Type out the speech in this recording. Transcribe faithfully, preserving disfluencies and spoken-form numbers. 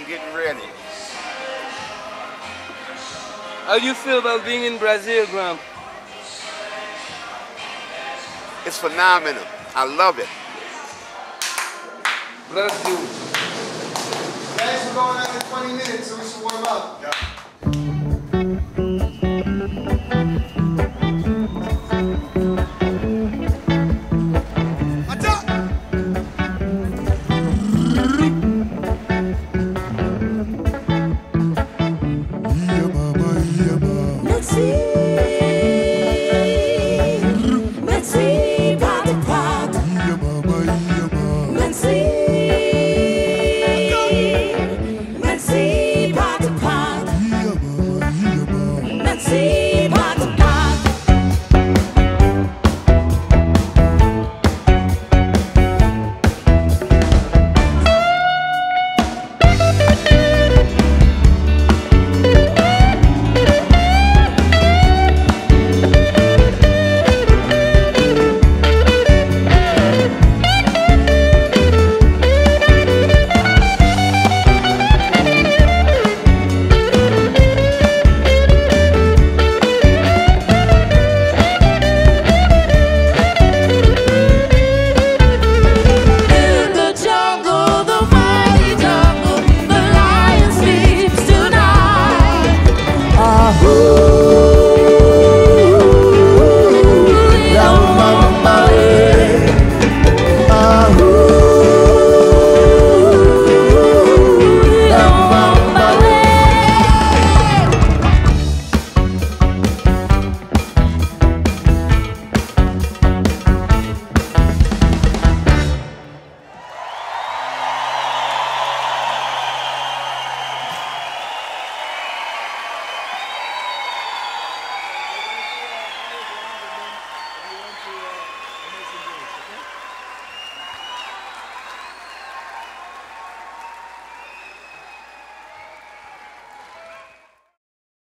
I'm getting ready. How do you feel about being in Brazil, Graham? It's phenomenal. I love it. Bless you. Guys, we're going on in twenty minutes, so we should warm up. Yeah.